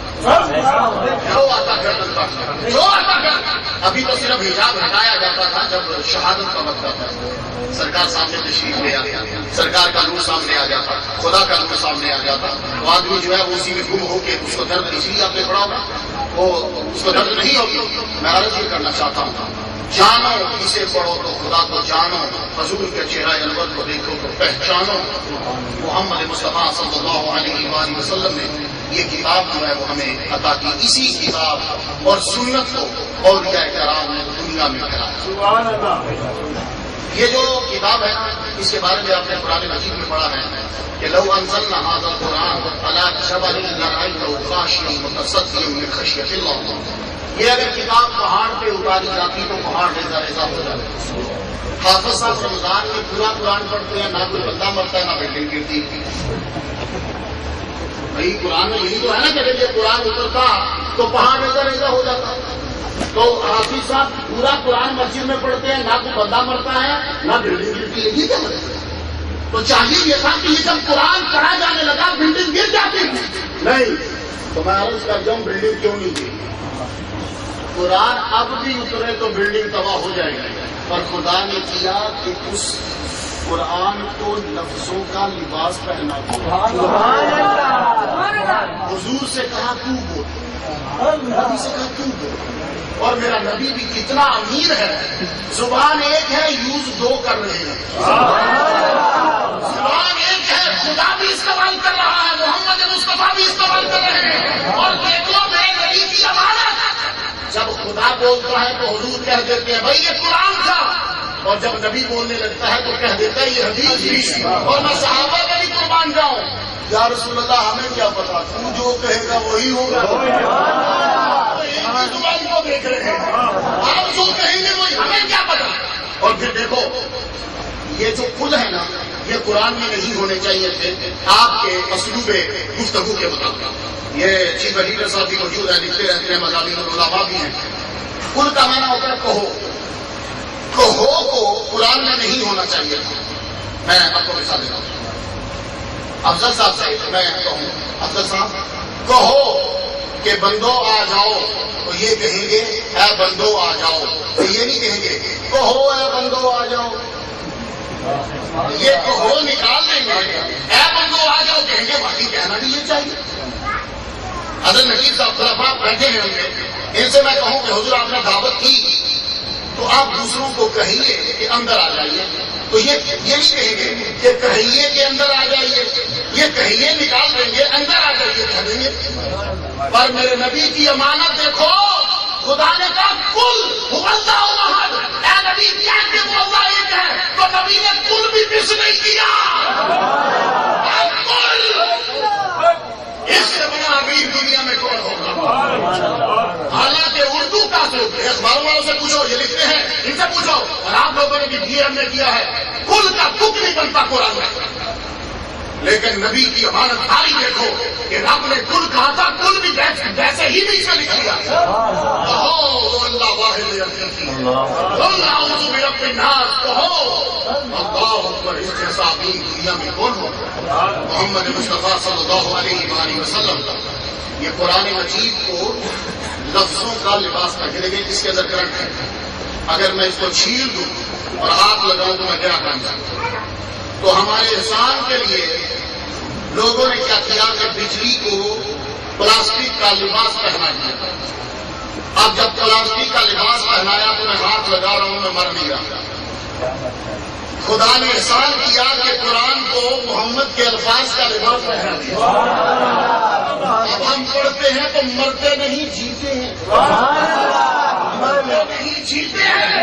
جو آتا گردن کاٹنا، جو آتا گردن. ابھی تو صرف حجاب ہٹایا جاتا تھا جب شہادت کا وقت آتا تھا، سرکار سامنے تشریف لے آتی، سرکار کا نور سامنے آ جاتا، خدا کا نور سامنے آ جاتا. تو آدمی جو ہے وہ اسی میں گم ہو کے اس کو درد اس لیے آپ نے پڑھا ہوگا وہ اس کو درد نہیں ہوگی. میں عرض یہ کرنا چاہتا ہوں جانو اسے پڑھو تو خدا کو جانو، حضور کے چہرہ انور کو دیکھو تو پہچانو. محمد مصطفیٰ صلی اللہ علیہ وآلہ وسلم نے یہ کتاب جو ہے وہ ہمیں عطا کی. اسی کتاب اور سنت کو اولیاء کرام نے دنیا میں پھیلایا. یہ جو کتاب ہے اس کے بارے میں آپ نے قرآن مجید میں پڑھا ہے کہ لو انزلنا هذا القرآن على جبل لرأيته خاشعا متصدعا من خشية الله. یہ اگر کتاب پہاڑ پہ اتاری جاتی تو پہاڑ ریزہ ریزہ ہو جاتا. حافظ صاحب رمضان میں پورا قرآن پڑھتے ہیں، نہ کوئی بندہ مرتا ہے نہ بلڈنگ گرتی. بھائی قرآن میں یہی تو ہے نا کہ جب یہ قرآن اترتا تو پہاڑ ایسا ایسا ہو جاتا. تو حافظ صاحب پورا قرآن مسجد میں پڑھتے ہیں, نہ کوئی بندہ مرتا ہے نہ بلڈنگ گرتی ہے, یہ کیا مطلب ہے؟ تو چاہیے یہ تھا کہ یہ جب قرآن پڑھا جانے لگا بلڈنگ گر جاتی تھی. نہیں, تو میں عرض کر جاؤں بلڈنگ کیوں نہیں گری؟ قرآن اب بھی اترے تو بلڈنگ تباہ ہو جائے گی, پر خدا نے کیا کہ اس قرآن کو لفظوں کا لباس پہنا دیا. حضور سے کہا تو بول, نبی سے کہا تو بول. اور میرا نبی بھی کتنا امیر ہے, زبان ایک ہے یوز دو کر رہے ہیں. زبان ایک ہے, خدا بھی استعمال کر رہا ہے, محمد مصطفیٰ بھی استعمال کر رہے ہیں. اور دیکھو میرے نبی کی امانت, جب خدا بولتا ہے تو حضور کہہ دیتے ہیں بھائی یہ قرآن تھا, اور جب نبی بولنے لگتا ہے تو کہہ دیتا ہے یہ حدیث بھی. اور میں صحابہ کا بھی قربان جاؤں, یا رسول اللہ ہمیں کیا پتا, تو جو کہے گا وہی ہوگا. زبان کو دیکھ رہے ہیں, آپ جو کہیں گے وہی, ہمیں کیا پتا. اور پھر دیکھو یہ جو کل ہے نا, یہ قرآن میں نہیں ہونے چاہیے تھے آپ کے اسلوب گفتگو کے مطابق. یہ چیف ایڈیٹر صاحب بھی موجود ہے, لکھتے رہتے ہیں, مذاہب العلماء بھی ہیں. کل کا معنی ہوتا ہے کہو, کہو کو قرآن میں نہیں ہونا چاہیے تھا. میں آپ کو مثال دیتا ہوں. افضل صاحب سے میں کہوں, افضل صاحب کہو کہ بندو آ جاؤ, تو یہ کہیں گے اے بندو آ جاؤ, تو یہ نہیں کہیں گے کہو اے بندو آ جاؤ. یہ کہو نکال دیں گے, اے بندو آ جاؤ کہیں گے, باقی کہنا بھی یہ چاہیے. حضرت نقیب صاحب خلفاء بیٹھے ہیں ہوں گے, ان سے میں کہوں کہ حضور آپ نے دعوت کی تو آپ دوسروں کو کہیے کہ اندر آ جائیے, تو یہ یہ نہیں کہیں گے کہ کہیے کہ اندر آ جائیے, یہ کہیے نکال دیں گے, اندر آ جائیے کہہ دیں گے. پر میرے نبی کی امانت دیکھو, خدا نے کہا کل هو اللہ احد, اے نبی کہہ کہ وہ اللہ ایک ہے, تو نبی نے کل بھی مس نہیں کیا. اس سے بڑا امیر دنیا میں کون ہوگا؟ حالانکہ اردو کا تو اخباروں والوں سے پوچھو, یہ لکھتے ہیں, ان سے پوچھو, اور آپ لوگوں نے بھی بھی ہم نے کیا ہے, کل کا تک نہیں بنتا قرآن میں. لیکن نبی کی امانت داری دیکھو کہ رب نے کل کہا تھا, کل بھی ویسے ہی بیچ میں لکھ دیا. کہو اللہ واحد اعوذ برب الناس, کہو اللہ اکبر. اس جیسا امین دنیا میں کون ہوگا؟ محمد مصطفیٰ صلی اللہ علیہ وآلہ وسلم. یہ قرآن مجید کو لفظوں کا لباس پہنے گے, اس کے اندر کرنٹ ہے. اگر میں اس کو چھیل دوں اور ہاتھ لگاؤں تو میں کیا کام جاؤں؟ تو ہمارے احسان کے لیے لوگوں نے کیا کیا کہ بجلی کو پلاسٹک کا لباس پہنا دیا. اب جب پلاسٹک کا لباس پہنایا تو میں ہاتھ لگا رہا ہوں, میں مر نہیں رہا. خدا نے احسان کیا کہ قرآن کو محمد کے الفاظ کا لباس پہنا دیا. اب ہم پڑھتے ہیں تو مرتے نہیں جیتے ہیں, مرتے نہیں جیتے ہیں.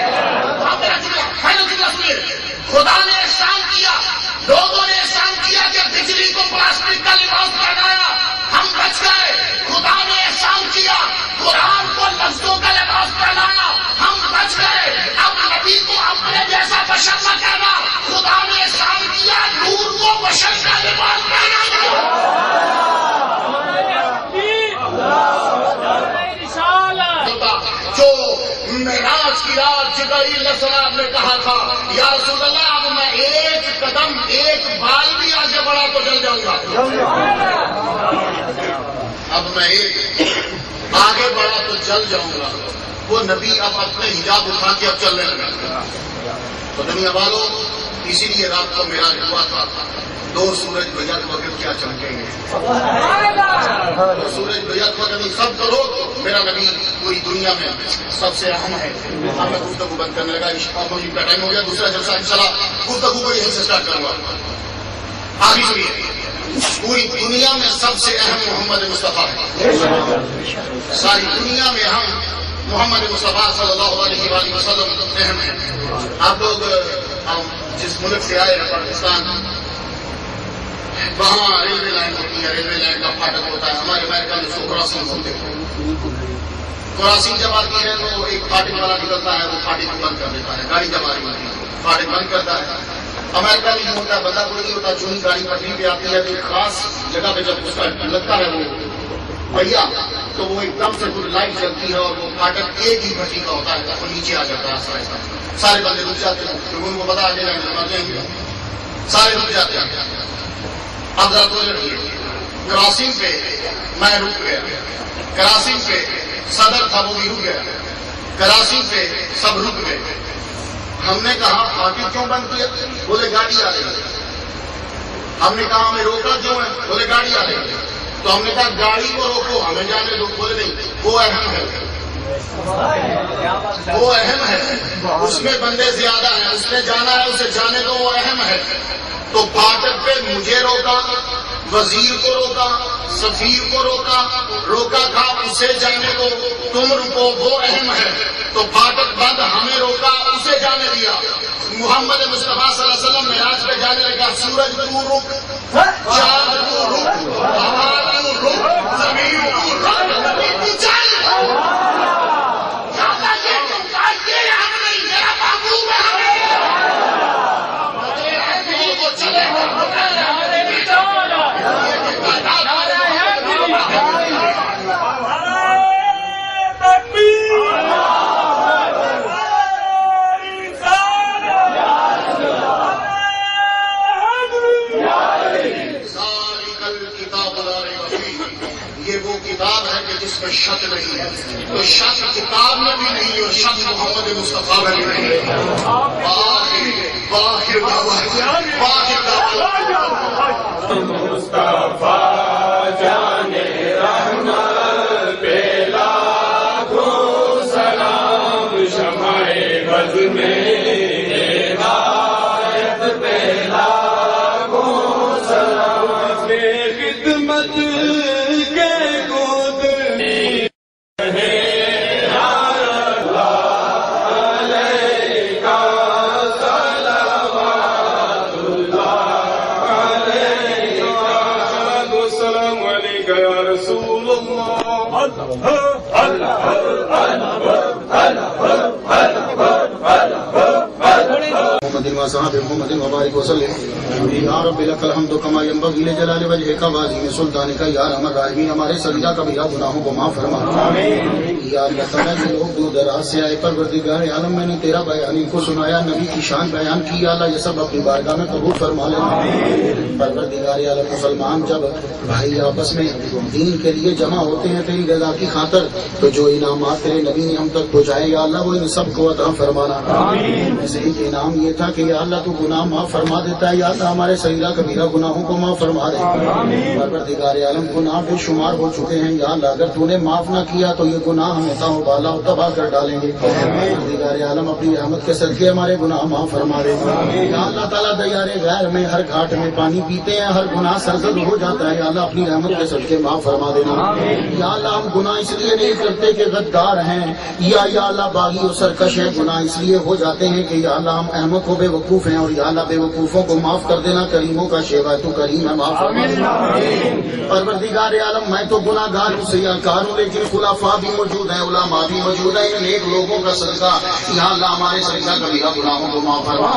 خدا نے احسان کیا, لوگوں نے احسان کیا کہ بجلی کو پلاسٹک کا لباس پہنایا, ہم بچ گئے. خدا نے احسان کیا, قرآن کو لفظوں کا لباس پہنایا, ہم بچ گئے. اب نبی کو اپنے جیسا بشر نہ کہنا, خدا نے احسان کیا, نور کو بشر کا لباس پہنایا. جو معراج کی رات جبرائیل علیہ السلام نے کہا تھا یا رسول اللہ اب میں ایک قدم ایک بال بھی آگے بڑھا تو جل جاؤں گا, اب میں ایک آگے بڑھا تو جل جاؤں گا. وہ نبی اب اپنے حجاب اٹھا کے اب چلنے لگا. تو دنیا والوں, اسی لیے رات کو میرا ہوا تھا, دو سورج بیعت وقت کیا چمکیں گے, دو سورج بیعت وقت سب کرو. میرا نبی پوری دنیا میں سب سے اہم ہے. اب میں گفتگو بند کرنے لگا, مجھے کا ٹائم ہو گیا. دوسرا جلسہ انشاءاللہ گفتگو کو یہیں سے اسٹارٹ کروں گا. آگے سنیے, پوری دنیا میں سب سے اہم محمد مصطفیٰ ہے. ساری دنیا میں ہم محمد مصطفیٰ صلی اللہ علیہ وآلہ وسلم اہم ہیں. آپ لوگ جس ملک سے آئے ہیں پاکستان, وہاں ریلوے لائن ہوتی ہے, ریلوے لائن کا پھاٹک ہوتا ہے. ہمارے امریکہ میں اس کو کراسنگ ہوتے ہیں. کراسنگ جب آتی ہے تو ایک پھاٹک والا نکلتا ہے, وہ پھاٹک کو بند کر دیتا ہے. گاڑی جب آ رہی ہوتی ہے پھاٹک بند کرتا ہے, امریکہ میں یہ ہوتا ہے، بندہ کوئی نہیں ہوتا، جو ہی گاڑی پٹری پہ آتی ہے تو ایک خاص جگہ پہ جب اس کا لگتا ہے وہ پہیا تو وہ ایک دم سے پوری لائٹ جلتی ہے اور وہ پھاٹک ایک ہی بھٹی کا ہوتا ہے، وہ نیچے آ جاتا ہے آہستہ، سارے بندے رک جاتے ہیں کیونکہ ان کو پتا آگے جائیں، سارے رک جاتے ہیں۔ اب ذرا تو لڑکیے، کراسنگ پہ میں رک گیا، کراسنگ پہ صدر تھا وہ بھی رک گیا، کراسنگ پہ سب رک گئے۔ ہم نے کہا پھاٹک کیوں بند کیا؟ بولے گاڑی آ رہی ہے۔ ہم نے کہا ہمیں روکا کیوں ہے؟ بولے گاڑی آ رہی ہے۔ تو ہم نے کہا گاڑی کو روکو، ہمیں جانے دو۔ بولے نہیں، وہ اہم ہے، وہ اہم ہے، اس میں بندے زیادہ ہیں، اس نے جانا ہے، اسے جانے دو، وہ اہم ہے۔ تو پھاٹک پہ مجھے روکا، وزیر کو روکا، سفیر کو روکا، روکا تھا اسے جانے دو، تم رکو، وہ اہم ہے۔ تو پھاٹک بند، ہمیں روکا، اسے جانے دیا۔ محمد مصطفیٰ صلی اللہ علیہ وسلم معراج پہ جانے لگا، سورج تو رک، چاند تو رک، ہوا تو رک، زمین تو رک، نبی تو چل۔ جس میں شک نہیں ہے، تو شک کتاب میں بھی نہیں اور شک محمد مصطفیٰ میں بھی نہیں۔ باہر باہر مصطفیٰ جانے رحمت پہ لاکھوں سلام، شمع بز میں ہدایت پہ لاکھوں سلام، خدمت صاحب محمد مبارک وسلم۔ یا رب لک الحمد کما ینبغی لجلال وجہک وعظیم سلطانک، یا ارحم الراحمین ہمارے صغیرہ کبیرہ گناہوں کو معاف فرما۔ یا اللہ تعالیٰ جو لوگ دور دراز سے آئے، پروردگار عالم میں نے تیرا بیان ان کو سنایا، نبی کی شان بیان کی، یا اللہ یہ سب اپنی بارگاہ میں قبول فرما لینا۔ پروردگار عالم مسلمان جب بھائی آپس میں دین کے لیے جمع ہوتے ہیں تیری رضا کی خاطر، تو جو انعامات تیرے نبی نے ہم تک پہنچائے یا اللہ وہ ان سب کو عطا فرمانا۔ ایسے ایک انعام یہ تھا کہ یا اللہ تو گناہ معاف فرما دیتا ہے، یا اللہ ہمارے صغیرہ کبیرہ گناہوں کو معاف فرما دے۔ پروردگار عالم گناہ بے شمار ہو چکے ہیں، یا اللہ اگر تو نے معاف نہ کیا تو یہ گناہ ہمیں تاؤ بالا و تباہ کر ڈالیں گے۔ پروردگار عالم اپنی رحمت کے صدقے ہمارے گناہ معاف فرما دے۔ یا اللہ تعالیٰ دیار غیر میں ہر گھاٹ میں پانی پیتے ہیں، ہر گناہ سرزد ہو جاتا ہے، یا اللہ اپنی رحمت کے صدقے معاف فرما دینا۔ یا اللہ ہم گناہ اس لیے نہیں کرتے کہ غدار ہیں یا یا اللہ باغی و سرکش ہے، گناہ اس لیے ہو جاتے ہیں کہ یا اللہ ہم احمق و بے وقوف ہیں، اور یا اللہ بے وقوفوں کو معاف کر دینا، کریموں کا شیوا تو کریم ہے، معاف فرما دینا۔ پروردگار عالم میں تو گناہ گار ہوں، سیاکار ہوں، لیکن خلفاء بھی موجود ہیں، علماء بھی موجود ہیں، ان نیک لوگوں کا صدقہ یا اللہ ہمارے صغیرہ کبیرہ گناہوں کو معاف فرما۔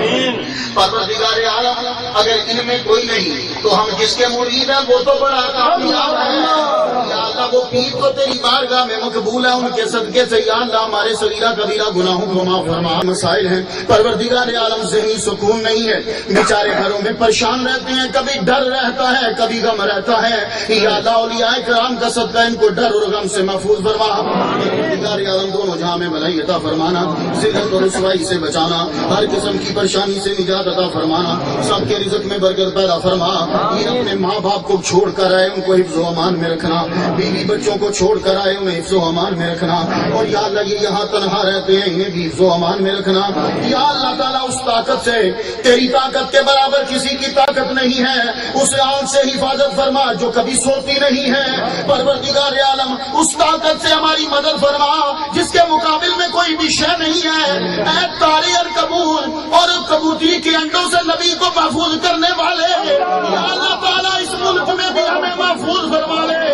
پروردگار عالم اگر ان میں کوئی نہیں تو ہم جس کے مرید ہیں وہ تو بڑا کامیاب ہے، یا اللہ وہ پیر تو تیری بارگاہ میں مقبول ہے، ان کے صدقے سے یا اللہ ہمارے صغیرہ کبیرہ گناہوں کو معاف فرما۔ مسائل ہیں پروردگار عالم، ذہنی سکون نہیں ہے، بیچارے گھروں میں پریشان رہتے ہیں، کبھی ڈر رہتا ہے کبھی غم رہتا ہے، یا اللہ اولیاء کرام کا صدقہ ان کو ڈر اور غم سے محفوظ فرما۔ پروردگار عالم دونوں جہاں میں بھلائی عطا فرمانا، ذلت اور رسوائی سے بچانا، ہر قسم کی پریشانی سے نجات عطا فرمانا، سب کے رزق میں برکت پیدا فرما۔ یہ اپنے ماں باپ کو چھوڑ کر آئے ان کو حفظ و امان میں رکھنا، بیوی بچوں کو چھوڑ کر آئے انہیں حفظ و امان میں رکھنا، اور یا اللہ یہ یہاں تنہا رہتے ہیں انہیں بھی حفظ و امان میں رکھنا۔ یا اللہ تعالیٰ اس طاقت سے تیری طاقت کے برابر کسی کی طاقت نہیں ہے، اس آنکھ سے حفاظت فرما جو کبھی سوتی نہیں ہے۔ پروردگار عالم اس طاقت سے ہماری مدد فرما جس کے مقابل میں کوئی بھی شے نہیں ہے۔ اے تارے القبول اور کبوتری کے انڈوں سے نبی کو محفوظ کرنے والے، یا اللہ تعالیٰ اس ملک میں بھی ہمیں محفوظ فرما لے۔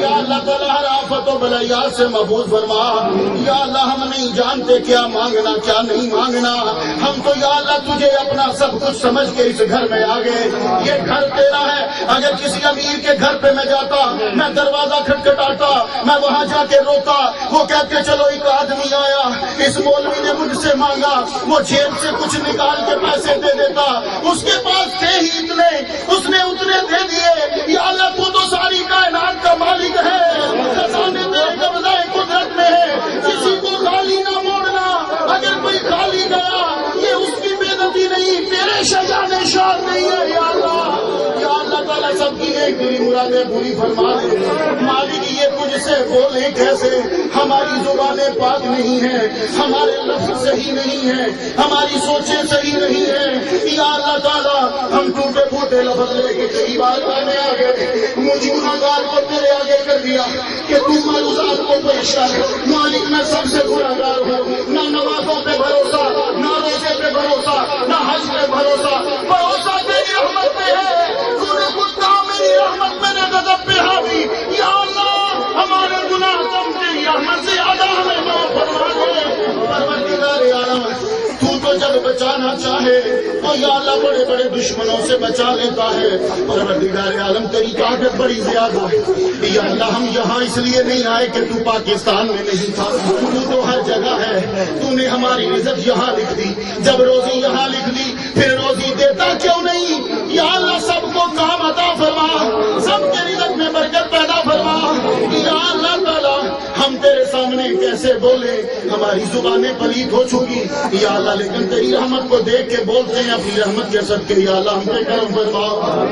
یا اللہ تعالیٰ ہر آفت و بلائیات سے محفوظ فرما. یا اللہ ہم نہیں جانتے کیا مانگنا کیا نہیں مانگنا, ہم تو یا اللہ تجھے اپنا سب کچھ سمجھ کے اس گھر میں آ گئے. یہ گھر تیرا ہے. اگر کسی امیر کے گھر پہ میں جاتا, میں دروازہ کھٹکھٹاتا, میں وہاں جا کے روتا, وہ کہتے چلو ایک آدمی آیا, اس مولوی نے مجھ سے مانگا, وہ جیب سے کچھ نکال کے پیسے دے دیتا, اس کے پاس تھے ہی اتنے, اس نے اتنے دے دیے. یا اللہ تو تو ساری کائنات کا مالک ہے, خزانے تیرے قبضہ قدرت میں ہے, کسی کو خالی نہ موڑنا. اگر کوئی خالی گیا یہ اس کی بے عزتی نہیں, تیرے شجاع شان نہیں ہے. یا اللہ یا اللہ تعالیٰ سب کی ایک میری مرادیں پوری فرما دے. مالک یہ تجھ سے بولے کیسے, ہماری زبانیں پاک نہیں ہیں, ہمارے لفظ صحیح نہیں ہیں, ہماری سوچیں صحیح نہیں ہیں. یا اللہ تعالیٰ ہم ٹوٹے پھوٹے لفظ لے کے تیری بارگاہ میں آ گئے, مجھ گناہگار کو تیرے آگے کر دیا کہ تو معلومات کو پیش کر. مالک میں سب سے گناہگار ہوں, نہ نمازوں پہ بھروسہ, نہ روزے پہ بھروسہ, نہ حج پہ بھروسہ, بھروسہ تیری رحمت پہ ہے. تو نے کچھ کہا میری رحمت میں نے غضب پہ حاوی. یا اللہ ہمارے گناہ تم تیری رحمت سے ادا ہمیں معاف فرما دے. پروردگار عالم تو تو جب بچانا چاہے تو یا اللہ بڑے بڑے دشمنوں سے بچا لیتا ہے. پروردگار عالم تیری طاقت بڑی زیادہ ہے. یا اللہ ہم یہاں اس لیے نہیں آئے کہ تو پاکستان میں نہیں تھا, تو تو ہر جگہ ہے. تو نے ہماری عزت یہاں لکھ دی, جب روزی یہاں لکھ دی پھر روزی دیتا کیوں نہیں. یا اللہ سب کو کام عطا فرما, سب کے رزق میں برکت پیدا فرما. یا اللہ تعالیٰ ہم تیرے سامنے کیسے بولے, ہماری زبانیں پلیت ہو چکی. یا اللہ لیکن تیری رحمت کو دیکھ کے بولتے ہیں اپنی رحمت کے صدقے. یا اللہ ہم پہ کرم فرما.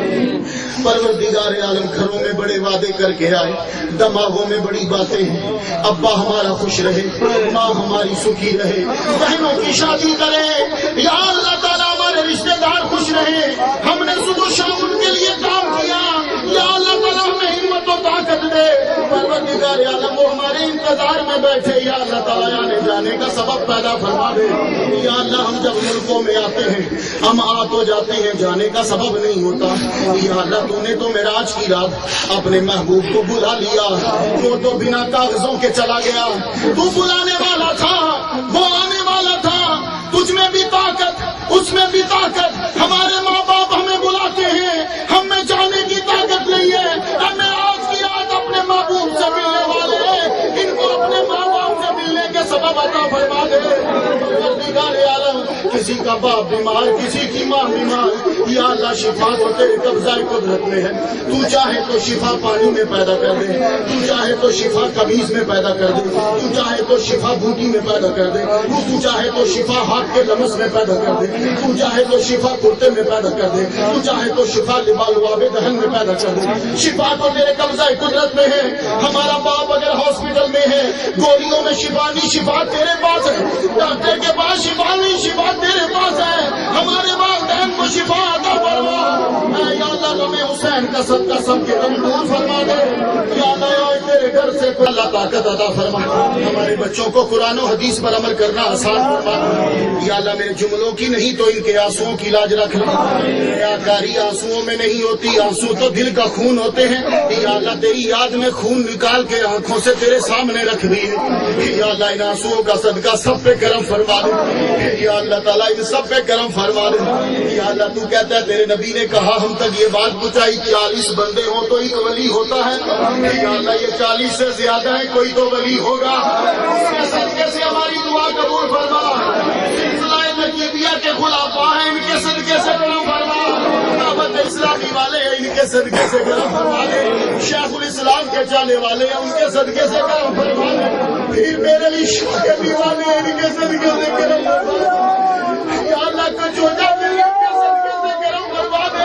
پروردگار عالم گھروں میں بڑے وعدے کر کے آئے, دماغوں میں بڑی باتیں ہیں. ابا ہمارا خوش رہے, ماں ہماری سکھی رہے, بہنوں کی شادی کرے. یا اللہ تعالیٰ ہمارے رشتے دار خوش رہے, ہم نے صبح شام ان کے لیے کام کیا. یا اللہ تعالیٰ ہمیں ہمت و طاقت دے. پروردگار عالم وہ ہمارے انتظار میں بیٹھے, یا اللہ تعالیٰ آنے جانے کا سبب پیدا فرما دے. یا اللہ ہم جب ملکوں میں آتے ہیں ہم آ تو جاتے ہیں, جانے کا سبب نہیں ہوتا. یا اللہ تو نے تو معراج کی رات اپنے محبوب کو بلا لیا, وہ تو بنا کاغذوں کے چلا گیا. تو بلانے والا تھا, وہ آنے والا تھا. تجھ میں بھی طاقت, اس میں بھی طاقت. ہمارے ماں باپ ہمیں بلاتے ہیں, ہم میں جانے کی طاقت نہیں ہے. ہمیں آج کی رات اپنے محبوب سے ملنے والے ہیں, ان کو اپنے ماں باپ سے ملنے کے سبب عطا فرما دے. پروردگار عالم کسی کا باپ بیمار, کسی کی ماں بیمار, یا اللہ شفا تو تیرے قبضہ قدرت میں ہے. تو چاہے تو شفا پانی میں پیدا کر دے, تو چاہے تو شفا قمیض میں پیدا کر دے, تو چاہے تو شفا بوٹی میں پیدا کر دے, تو چاہے تو شفا ہاتھ کے لمس میں پیدا کر دے, تو چاہے تو شفا کرتے میں پیدا کر دے, تو چاہے تو شفا لبالواب دہن میں پیدا کر دے. شفا تو تیرے قبضہ قدرت میں ہے. ہمارا باپ اگر ہاسپٹل میں ہے, گولیوں میں شفا نہیں, شفا تیرے پاس ہے. ڈاکٹر کے پاس شفا نہیں, شفا تیرے پاس ہے. ہمارے والدین کو شفا عطا فرما. یا اللہ غم حسین کا صدقہ سب کے غم دور فرما دے. یا اللہ تیرے گھر سے اللہ طاقت عطا فرما. ہمارے بچوں کو قرآن و حدیث پر عمل کرنا آسان فرما. یا اللہ میرے جملوں کی نہیں تو ان کے آنسوؤں کی لاج رکھ لے. ریاکاری آنسوؤں میں نہیں ہوتی, آنسو تو دل کا خون ہوتے ہیں. یا اللہ تیری یاد میں خون نکال کے آنکھوں سے تیرے سامنے رکھ دیے. یا اللہ ان آنسوؤں کا صدقہ سب پہ کرم فرما دے. یا اللہ تعالیٰ ان سب پہ کرم فرما دے. یا اللہ تو کہتا ہے تیرے نبی نے کہا ہم تک یہ بات پہنچائی, چالیس بندے ہوں تو ایک ولی ہوتا ہے. یا اللہ یہ چالیس سے زیادہ ہے, کوئی تو ولی ہوگا. اس کے صدقے سے ہماری دعا قبول فرما. سلسلہ نقیبیہ کے خلافاء ہیں, ان کے صدقے سے کرم فرما. دعوت اسلامی والے ہیں, ان کے صدقے سے کرم فرما دے. شیخ الاسلام کے چاہنے والے ہیں, ان کے صدقے سے کرم فرما دے. پھر میرے لیے شاہ کے دیوانے ہیں, ان کے صدقے سے کرم فرما دے. یا اللہ کو جو جاتے ہیں ان کے صدقے سے کرم فرما دے.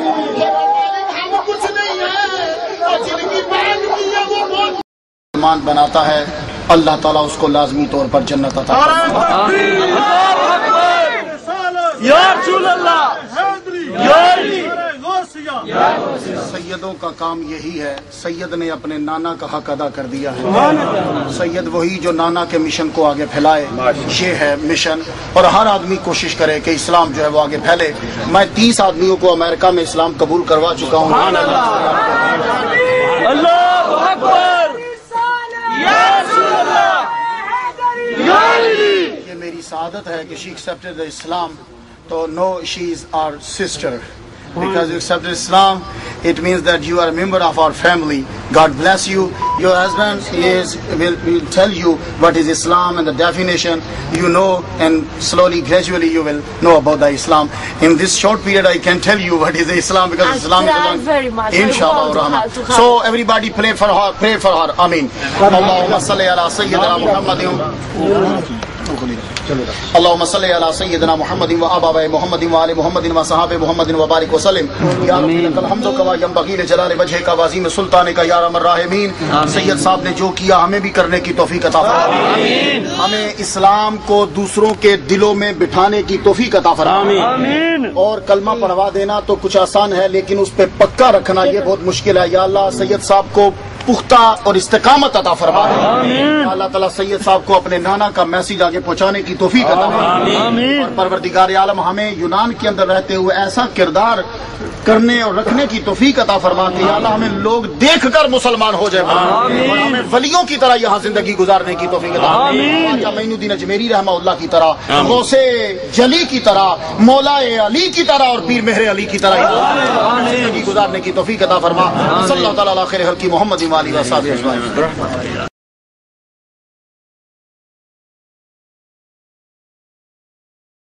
ہم کچھ نہیں ہیں, اور جن کی بات کی ہے وہ بہت مسلمان بناتا ہے, اللہ تعالیٰ اس کو لازمی طور پر جنت عطا فرماتا ہے. یا رسول اللہ, سیدوں کا کام یہی ہے. سید نے اپنے نانا کا حق ادا کر دیا ہے. سید وہی جو نانا کے مشن کو آگے پھیلائے, یہ ہے مشن. اور ہر آدمی کوشش کرے کہ اسلام جو ہے وہ آگے پھیلے. میں تیس آدمیوں کو امریکہ میں اسلام قبول کروا چکا ہوں. اللہ یہ میری سعادت ہے کہ she accepted the Islam. So no, she is our sister. Because you accepted Islam, it means that you are a member of our family. God bless you. Your husband is will, will tell you what is Islam and the definition. You know, and slowly, gradually, you will know about the Islam. In this short period, I can tell you what is the Islam because I Islam is try a very much. Inshallah. I want to have- So everybody pray for her. Pray for her. Ameen. Allahumma salli ala Sayyidina Muhammadin. اللهم صل على سيدنا محمد وآباء محمد وآل محمد وصحابه محمد وبارك وسلم یا رب لك الحمد كما ينبغي لجلال وجهك وعظيم سلطانك یا ارحم الراحمین. سید صاحب نے جو کیا ہمیں بھی کرنے کی توفیق عطا فرمائے. ہمیں اسلام کو دوسروں کے دلوں میں بٹھانے کی توفیق عطا فرمائے. اور کلمہ پڑھوا دینا تو کچھ آسان ہے لیکن اس پہ پکا رکھنا یہ بہت مشکل ہے. یا اللہ سید صاحب کو پختہ اور استقامت عطا فرما. اللہ تعالیٰ سید صاحب کو اپنے نانا کا میسج آگے پہنچانے کی توفیق عطا فرما. اور پروردگار عالم ہمیں یونان کے اندر رہتے ہوئے ایسا کردار کرنے اور رکھنے کی توفیق عطا فرما کہ یا اللہ ہمیں لوگ دیکھ کر مسلمان ہو جائے اور ہمیں ولیوں کی طرح یہاں زندگی گزارنے کی توفیق عطا فرما. خواجہ معین الدین اجمیری رحمہ اللہ کی طرح، غوث جلی کی طرح، مولا علی کی طرح اور پیر مہر علی کی طرح زندگی گزارنے کی توفیق عطا فرما. صلی اللہ تعالیٰ علی خیر خلقہ محمد و آلہ و صحبہ اجمعین.